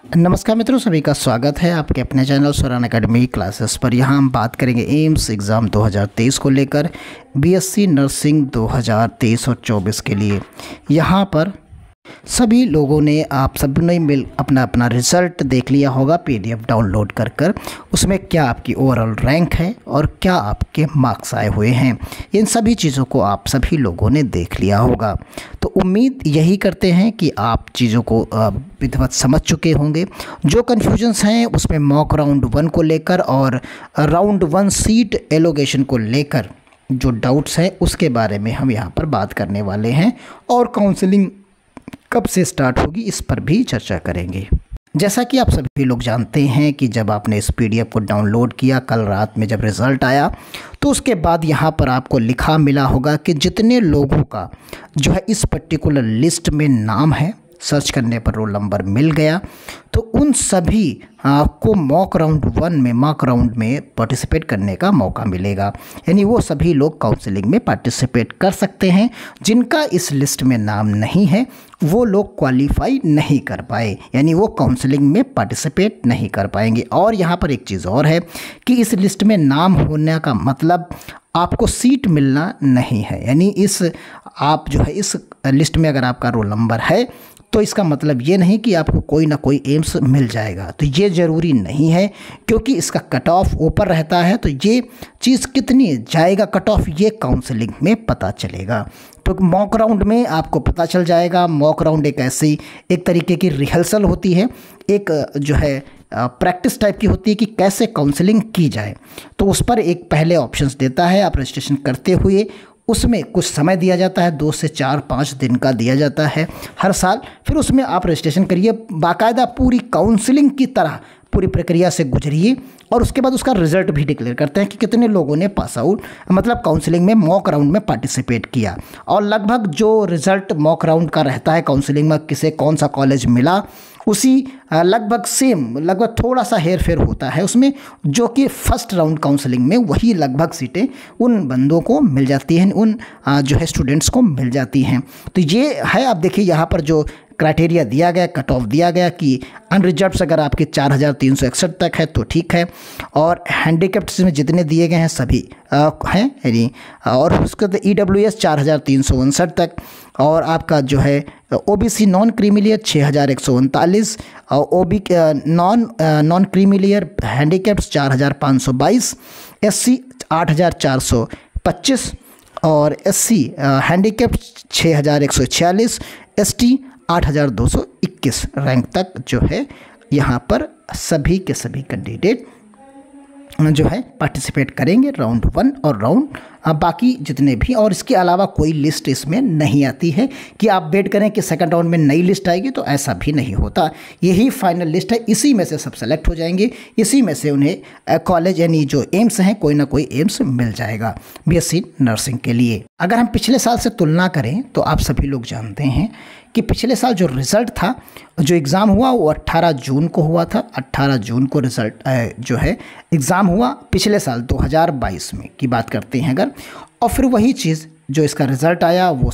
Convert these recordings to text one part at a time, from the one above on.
नमस्कार मित्रों, सभी का स्वागत है आपके अपने चैनल स्वरान एकेडमी क्लासेस पर। यहाँ हम बात करेंगे एम्स एग्ज़ाम 2023 को लेकर, बीएससी नर्सिंग 2023 और 24 के लिए। यहाँ पर सभी लोगों ने आप सब ने मिल अपना अपना रिज़ल्ट देख लिया होगा पीडीएफ डाउनलोड कर उसमें क्या आपकी ओवरऑल रैंक है और क्या आपके मार्क्स आए हुए हैं। इन सभी चीज़ों को आप सभी लोगों ने देख लिया होगा। तो उम्मीद यही करते हैं कि आप चीज़ों को विधिवत समझ चुके होंगे। जो कन्फ्यूजन्स हैं उसमें मॉक राउंड 1 को लेकर और राउंड 1 सीट एलोकेशन को लेकर जो डाउट्स हैं उसके बारे में हम यहाँ पर बात करने वाले हैं, और काउंसलिंग कब से स्टार्ट होगी इस पर भी चर्चा करेंगे। जैसा कि आप सभी लोग जानते हैं कि जब आपने इस पीडीएफ को डाउनलोड किया कल रात में, जब रिज़ल्ट आया तो उसके बाद यहाँ पर आपको लिखा मिला होगा कि जितने लोगों का जो है इस पर्टिकुलर लिस्ट में नाम है, सर्च करने पर रोल नंबर मिल गया, तो उन सभी को मॉक राउंड में पार्टिसिपेट करने का मौका मिलेगा। यानी वो सभी लोग काउंसलिंग में पार्टिसिपेट कर सकते हैं। जिनका इस लिस्ट में नाम नहीं है वो लोग क्वालिफाई नहीं कर पाए, यानी वो काउंसलिंग में पार्टिसिपेट नहीं कर पाएंगे। और यहाँ पर एक चीज़ और है कि इस लिस्ट में नाम होने का मतलब आपको सीट मिलना नहीं है। यानी आप जो है इस लिस्ट में अगर आपका रोल नंबर है तो इसका मतलब ये नहीं कि आपको कोई ना कोई एम्स मिल जाएगा, तो ये ज़रूरी नहीं है, क्योंकि इसका कट ऑफ ऊपर रहता है। तो ये चीज़ कितनी जाएगा कट ऑफ, ये काउंसलिंग में पता चलेगा। तो मॉक राउंड में आपको पता चल जाएगा। मॉक राउंड एक तरीके की रिहर्सल होती है, एक जो है प्रैक्टिस टाइप की होती है कि कैसे काउंसलिंग की जाए। तो उस पर एक पहले ऑप्शंस देता है, आप रजिस्ट्रेशन करते हुए उसमें कुछ समय दिया जाता है, 2 से 4-5 दिन का दिया जाता है हर साल। फिर उसमें आप रजिस्ट्रेशन करिए, बाकायदा पूरी काउंसलिंग की तरह पूरी प्रक्रिया से गुजरिए, और उसके बाद उसका रिज़ल्ट भी डिक्लेयर करते हैं कि कितने लोगों ने पास आउट मतलब काउंसलिंग में मॉक राउंड में पार्टिसिपेट किया। और लगभग जो रिज़ल्ट मॉक राउंड का रहता है काउंसलिंग में, किसे कौन सा कॉलेज मिला, उसी लगभग थोड़ा सा हेर फेर होता है उसमें, जो कि फर्स्ट राउंड काउंसलिंग में वही लगभग सीटें उन बंदों को मिल जाती हैं, उन जो है स्टूडेंट्स को मिल जाती हैं। तो ये है, आप देखिए यहाँ पर जो क्राइटेरिया दिया गया, कट ऑफ दिया गया कि अनरिजर्व्ड अगर आपके 4361 तक है तो ठीक है, और हैंडीकैप्ड में जितने दिए गए हैं सभी हैं यानी, और उसके बाद EWS 4359 तक, और आपका जो है OBC नॉन क्रीमिलियर 6139, और OB non creamy layer handicapped 4522, SC 8425, और SC हैंडीकैप्ड 6146, ST 8221 रैंक तक जो है यहाँ पर सभी के सभी कैंडिडेट जो है पार्टिसिपेट करेंगे राउंड 1 और राउंड बाकी जितने भी। और इसके अलावा कोई लिस्ट इसमें नहीं आती है कि आप वेट करें कि सेकंड राउंड में नई लिस्ट आएगी, तो ऐसा भी नहीं होता। यही फाइनल लिस्ट है, इसी में से सब सेलेक्ट हो जाएंगे, इसी में से उन्हें कॉलेज यानी जो एम्स हैं कोई ना कोई एम्स मिल जाएगा बीएससी नर्सिंग के लिए। अगर हम पिछले साल से तुलना करें तो आप सभी लोग जानते हैं कि पिछले साल जो रिज़ल्ट था, जो एग्ज़ाम हुआ वो 18 जून को हुआ था। 18 जून को रिज़ल्ट जो है एग्ज़ाम हुआ पिछले साल 2022 में की बात करते हैं अगर, और फिर वही चीज़ जो इसका रिज़ल्ट आया वो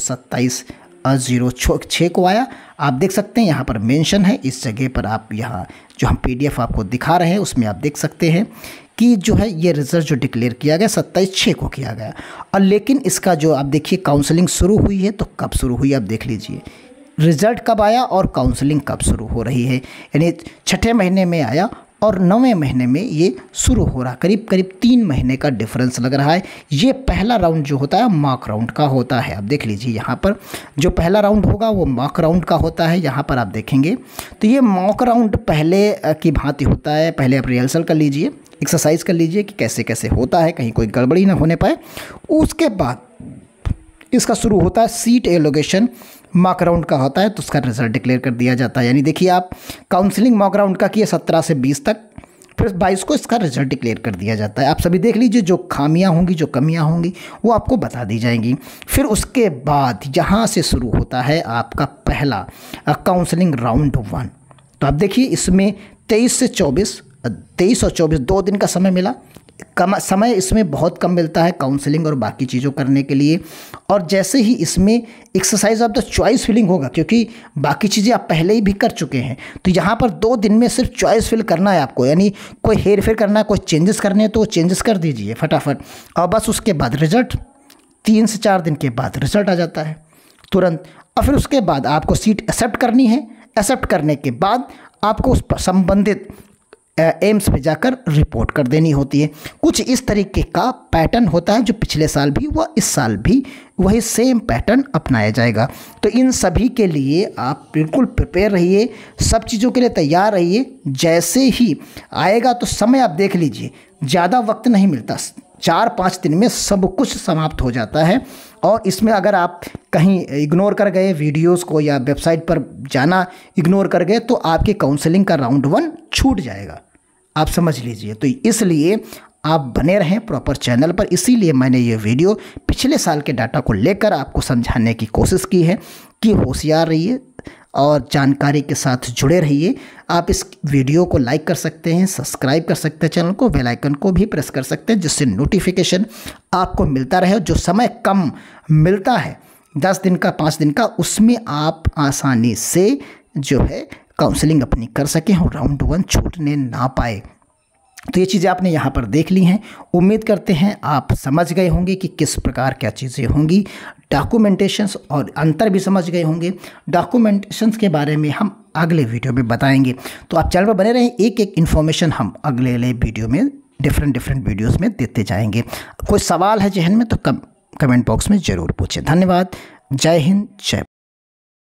27/06 को आया। आप देख सकते हैं यहाँ पर मेंशन है, इस जगह पर आप यहाँ जो हम पीडीएफ आपको दिखा रहे हैं उसमें आप देख सकते हैं कि जो है ये रिज़ल्ट जो डिक्लेयर किया गया 27/6 को किया गया। और लेकिन इसका जो आप देखिए काउंसलिंग शुरू हुई है, तो कब शुरू हुई आप देख लीजिए, रिज़ल्ट कब आया और काउंसलिंग कब शुरू हो रही है। यानी 6ठे महीने में आया और 9वें महीने में ये शुरू हो रहा, करीब 3 महीने का डिफरेंस लग रहा है। ये पहला राउंड जो होता है मॉक राउंड का होता है। आप देख लीजिए यहाँ पर जो पहला राउंड होगा वो मॉक राउंड का होता है। यहाँ पर आप देखेंगे तो ये मॉक राउंड पहले की भांति होता है। पहले आप रिहर्सल कर लीजिए, एक्सरसाइज कर लीजिए कि कैसे कैसे होता है, कहीं कोई गड़बड़ी ना होने पाए। उसके बाद इसका शुरू होता है सीट एलोकेशन, मॉक राउंड का होता है, तो उसका रिजल्ट डिक्लेयर कर दिया जाता है। यानी देखिए आप काउंसलिंग मॉक राउंड का किए 17 से 20 तक, फिर 22 को इसका रिजल्ट डिक्लेयर कर दिया जाता है। आप सभी देख लीजिए, जो खामियां होंगी, जो कमियां होंगी वो आपको बता दी जाएंगी। फिर उसके बाद यहाँ से शुरू होता है आपका पहला काउंसलिंग राउंड 1। तो आप देखिए इसमें 23 और 24 2 दिन का समय मिला। कम समय इसमें बहुत कम मिलता है काउंसलिंग और बाकी चीज़ों करने के लिए। और जैसे ही इसमें exercise of the choice filling होगा, क्योंकि बाकी चीज़ें आप पहले ही भी कर चुके हैं, तो यहाँ पर 2 दिन में सिर्फ चॉइस फिल करना है आपको, यानी कोई हेर फेर करना है, कोई चेंजेस करने हैं तो वो चेंजेस कर दीजिए फटाफट। और बस उसके बाद रिजल्ट 3 से 4 दिन के बाद रिजल्ट आ जाता है तुरंत। और फिर उसके बाद आपको सीट एक्सेप्ट करनी है। एक्सेप्ट करने के बाद आपको उस पर संबंधित एम्स पे जाकर रिपोर्ट कर देनी होती है। कुछ इस तरीके का पैटर्न होता है जो पिछले साल भी हुआ, इस साल भी वही सेम पैटर्न अपनाया जाएगा। तो इन सभी के लिए आप बिल्कुल प्रिपेयर रहिए, सब चीज़ों के लिए तैयार रहिए। जैसे ही आएगा तो समय आप देख लीजिए, ज़्यादा वक्त नहीं मिलता, 4-5 दिन में सब कुछ समाप्त हो जाता है। और इसमें अगर आप कहीं इग्नोर कर गए वीडियोस को या वेबसाइट पर जाना इग्नोर कर गए तो आपके काउंसलिंग का राउंड 1 छूट जाएगा, आप समझ लीजिए। तो इसलिए आप बने रहें प्रॉपर चैनल पर। इसीलिए मैंने ये वीडियो पिछले साल के डाटा को लेकर आपको समझाने की कोशिश की है कि होशियार रहिए और जानकारी के साथ जुड़े रहिए। आप इस वीडियो को लाइक कर सकते हैं, सब्सक्राइब कर सकते हैं चैनल को, बेल आइकन को भी प्रेस कर सकते हैं, जिससे नोटिफिकेशन आपको मिलता रहे। जो समय कम मिलता है 10 दिन का, 5 दिन का, उसमें आप आसानी से जो है काउंसलिंग अपनी कर सकें और राउंड 1 छूटने ना पाए। तो ये चीज़ें आपने यहाँ पर देख ली हैं। उम्मीद करते हैं आप समझ गए होंगे कि किस प्रकार क्या चीज़ें होंगी। डॉक्यूमेंटेशंस और अंतर भी समझ गए होंगे। डॉक्यूमेंटेशंस के बारे में हम अगले वीडियो में बताएंगे, तो आप चैनल पर बने रहें। एक एक इन्फॉर्मेशन हम अगले वीडियो में डिफरेंट वीडियोज़ में देते जाएंगे। कोई सवाल है जहन में तो कमेंट बॉक्स में ज़रूर पूछें। धन्यवाद। जय हिंद, जय